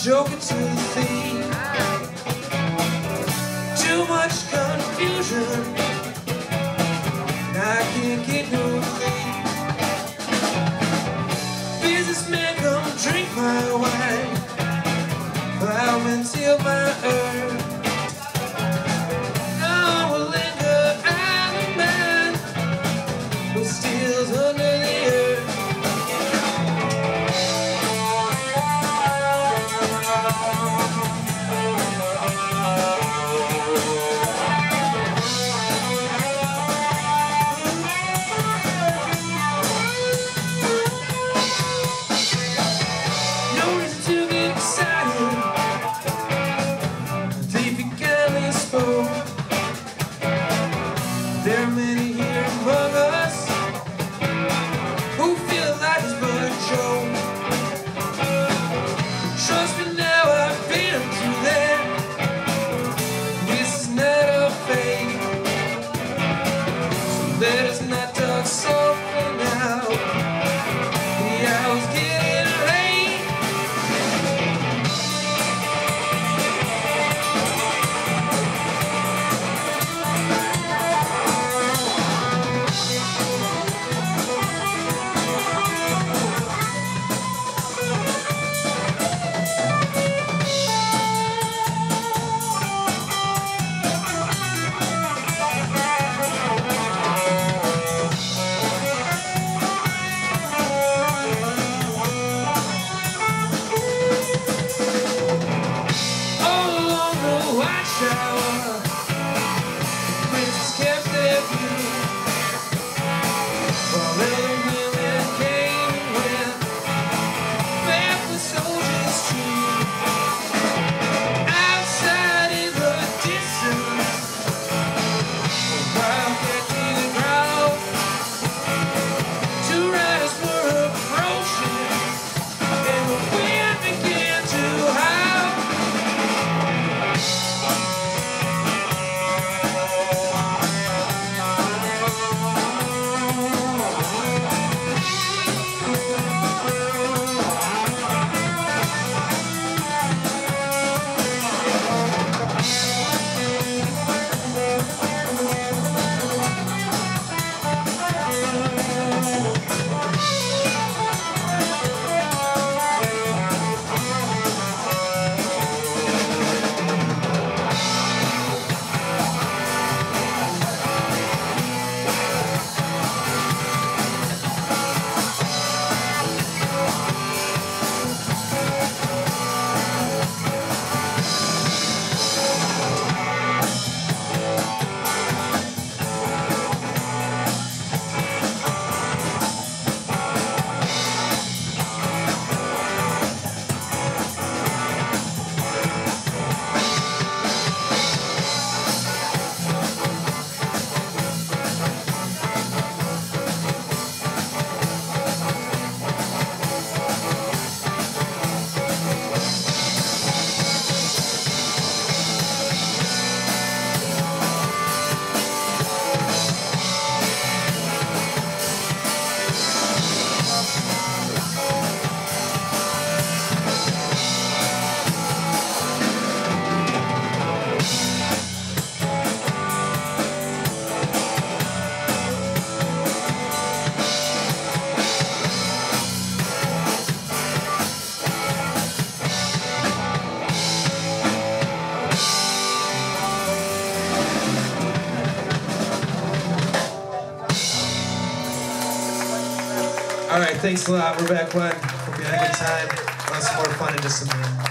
joker to the thief. Too much confusion, and I can't get no sleep. Businessman, come drink my wine, plow until my earth. I will linger out of man who steals under the earth. There are many here among us who feel like it's but a joke. Trust me now, I've been through that. This is not a fake. So let us not talk softly now. The hour's getting late. Watchtower, princes kept their view, while other women came and went, barefoot soldiers too. Outside in the distance, a wildcat in the crowd, two riders were approaching, and the wind began to howl. All right, thanks a lot. We're back. Hope you had a good time. Lots more fun in just a minute.